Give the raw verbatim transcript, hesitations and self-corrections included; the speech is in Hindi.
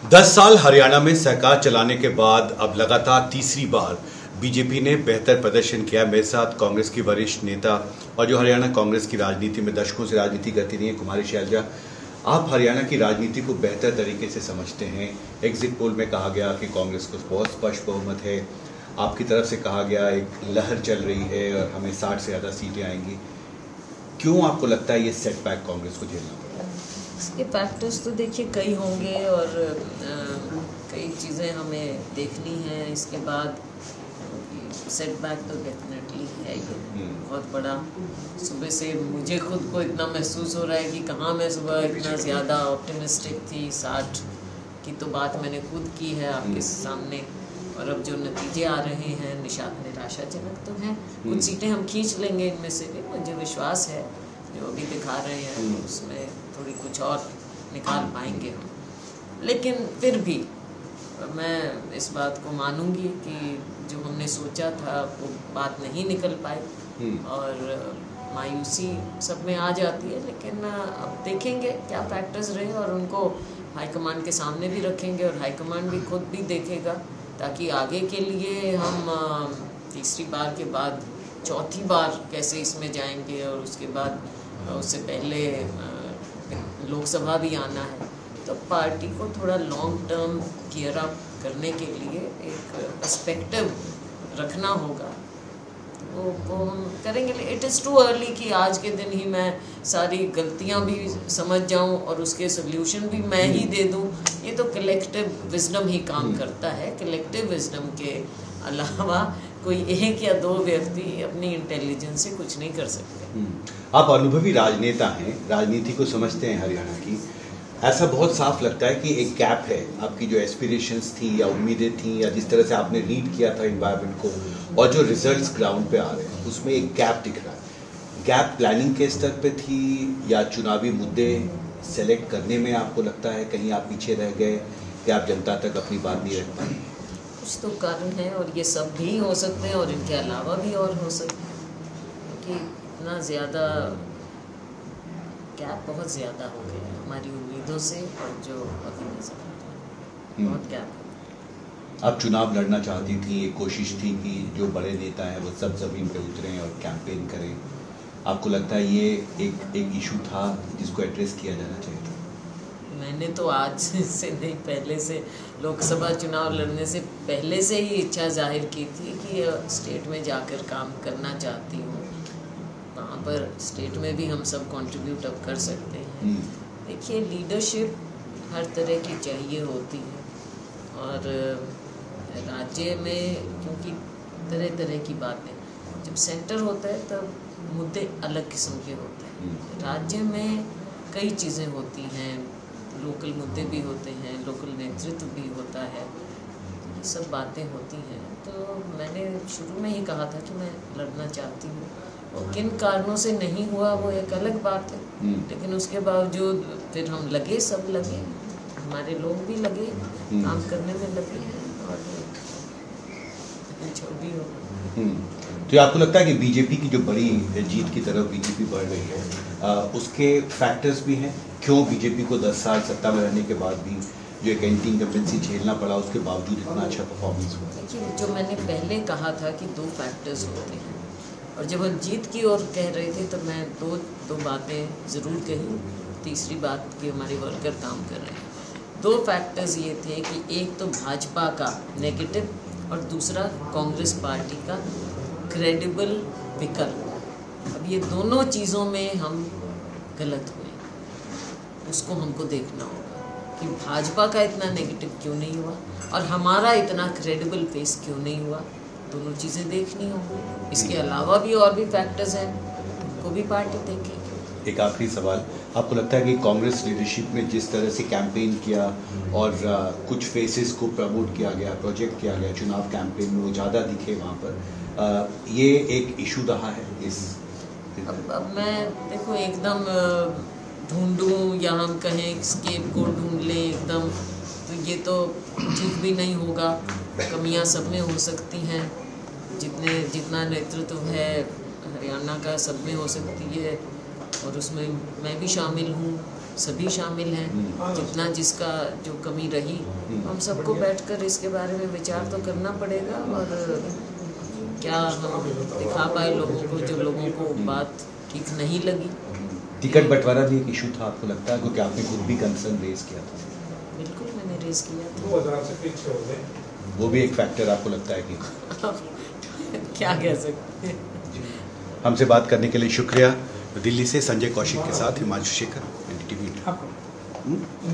दस साल हरियाणा में सरकार चलाने के बाद अब लगातार तीसरी बार बीजेपी ने बेहतर प्रदर्शन किया। मेरे साथ कांग्रेस की वरिष्ठ नेता और जो हरियाणा कांग्रेस की राजनीति में दशकों से राजनीति करती रही है, कुमारी शैलजा, आप हरियाणा की राजनीति को बेहतर तरीके से समझते हैं। एग्जिट पोल में कहा गया कि कांग्रेस को बहुत स्पष्ट बहुमत है, आपकी तरफ से कहा गया एक लहर चल रही है और हमें साठ से ज़्यादा सीटें आएंगी। क्यों आपको लगता है ये सेटबैक कांग्रेस को झेलना पड़ा? इसके फैक्टर्स तो देखिए कई होंगे और कई चीज़ें हमें देखनी हैं। इसके बाद सेटबैक तो डेफिनेटली है, ये बहुत बड़ा। सुबह से मुझे खुद को इतना महसूस हो रहा है कि कहाँ मैं सुबह इतना ज़्यादा ऑप्टिमिस्टिक थी। साठ की तो बात मैंने खुद की है आपके सामने, और अब जो नतीजे आ रहे हैं निशा निराशाजनक तो हैं। कुछ सीटें हम खींच लेंगे, इनमें से भी मुझे विश्वास है। जो अभी दिखा रहे हैं उसमें थोड़ी कुछ और निकाल पाएंगे हम, लेकिन फिर भी मैं इस बात को मानूंगी कि जो हमने सोचा था वो बात नहीं निकल पाई और मायूसी सब में आ जाती है। लेकिन अब देखेंगे क्या फैक्टर्स रहे और उनको हाईकमान के सामने भी रखेंगे और हाईकमान भी खुद भी देखेगा, ताकि आगे के लिए हम तीसरी बार के बाद चौथी बार कैसे इसमें जाएंगे। और उसके बाद उससे पहले लोकसभा भी आना है, तो पार्टी को थोड़ा लॉन्ग टर्म गियर अप करने के लिए एक पर्सपेक्टिव रखना होगा। वो वो हम करेंगे। इट इज़ टू अर्ली कि आज के दिन ही मैं सारी गलतियां भी समझ जाऊं और उसके सोल्यूशन भी मैं ही दे दूं। ये तो कलेक्टिव विजडम ही काम करता है। कलेक्टिव विजडम के अलावा कोई एक या दो व्यक्ति अपनी इंटेलिजेंस से कुछ नहीं कर सकते। आप अनुभवी राजनेता हैं, राजनीति को समझते हैं हरियाणा की। ऐसा बहुत साफ लगता है कि एक गैप है। आपकी जो एस्पिरेशंस थी या उम्मीदें थी या जिस तरह से आपने लीड किया था इन्वायरमेंट को, और जो रिजल्ट्स ग्राउंड पे आ रहे हैं, उसमें एक गैप दिख रहा है। गैप प्लानिंग के स्तर पे थी या चुनावी मुद्दे सेलेक्ट करने में आपको लगता है कहीं आप पीछे रह गए या आप जनता तक अपनी बात नहीं रख पाए? कुछ तो कारण है और ये सब भी हो सकते हैं और इनके अलावा भी और हो सकते हैं, क्योंकि इतना ज़्यादा गैप बहुत ज़्यादा हो गया है हमारी उम्मीदों से और जो अभी नजर आ रहा है, बहुत गैप। आप चुनाव लड़ना चाहती थी, एक कोशिश थी कि जो बड़े नेता हैं वो सब जमीन पे उतरें और कैंपेन करें। आपको लगता है ये एक एक इशू था जिसको एड्रेस किया जाना चाहिए था? मैंने तो आज से नहीं, पहले से लोकसभा चुनाव लड़ने से पहले से ही इच्छा जाहिर की थी कि स्टेट में जाकर काम करना चाहती हूँ। वहाँ पर स्टेट में भी हम सब कंट्रीब्यूट अब कर सकते हैं। देखिए, लीडरशिप हर तरह की चाहिए होती है और राज्य में क्योंकि तरह तरह की बातें, जब सेंटर होता है तब मुद्दे अलग किस्म के होते हैं। राज्य में कई चीज़ें होती हैं, लोकल मुद्दे भी होते हैं, लोकल नेतृत्व भी होता है, ये सब बातें होती हैं। तो मैंने शुरू में ही कहा था कि मैं लड़ना चाहती हूँ और किन कारणों से नहीं हुआ वो एक अलग बात है। लेकिन उसके बावजूद फिर हम लगे, सब लगे, हमारे लोग भी लगे, काम करने में लगे हैं और जो भी हो। तो आपको लगता है कि बीजेपी की जो बड़ी जीत की तरफ बीजेपी बढ़ रही है, आ, उसके फैक्टर्स भी हैं? क्यों बीजेपी को दस साल सत्ता में रहने के बाद भी जो एक एंटी इनकम्बेंसी झेलना पड़ा, उसके बावजूद इतना अच्छा परफॉर्मेंस हुआ? देखिए, जो मैंने पहले कहा था कि दो फैक्टर्स होते हैं, और जब हम जीत की ओर कह रहे थे तो मैं दो दो बातें ज़रूर कही। तीसरी बात कि हमारे वर्कर काम कर रहे हैं। दो फैक्टर्स ये थे कि एक तो भाजपा का नेगेटिव और दूसरा कांग्रेस पार्टी का क्रेडिबल विकल्प। अब ये दोनों चीज़ों में हम गलत हुए, उसको हमको देखना होगा कि भाजपा का इतना नेगेटिव क्यों नहीं हुआ और हमारा इतना क्रेडिबल फेस क्यों नहीं हुआ। दोनों चीज़ें देखनी होंगी। इसके अलावा भी और भी फैक्टर्स हैं, उनको भी पार्टी देखेगी। एक आखिरी सवाल, आपको लगता है कि कांग्रेस लीडरशिप में जिस तरह से कैंपेन किया और आ, कुछ फेसेस को प्रमोट किया गया, प्रोजेक्ट किया गया चुनाव कैंपेन में, वो ज़्यादा दिखे वहाँ पर, आ, ये एक इशू रहा है इस? अब, अब मैं देखो एकदम ढूंढूं या हम कहें स्केप को ढूंढ लें एकदम, तो ये तो ठीक भी नहीं होगा। कमियां सब में हो सकती हैं, जितने जितना नेतृत्व है हरियाणा का सब में हो सकती है और उसमें मैं भी शामिल हूँ। सभी शामिल हैं, जितना जिसका जो कमी रही, हम सबको बैठकर इसके बारे में विचार तो करना पड़ेगा और क्या हम दिखा पाए लोगों को, जो लोगों को बात ठीक नहीं लगी। टिकट बंटवारा भी एक इशू था, आपको लगता है, क्योंकि आपने खुद भी कंसर्न रेज किया था? बिल्कुल मैंने रेज किया था। वो भी एक फैक्टर आपको लगता है कि क्या कह सकते हैं। हमसे बात करने के लिए शुक्रिया। दिल्ली से संजय कौशिक के साथ हिमांशु शेखर, एनडीटीवी।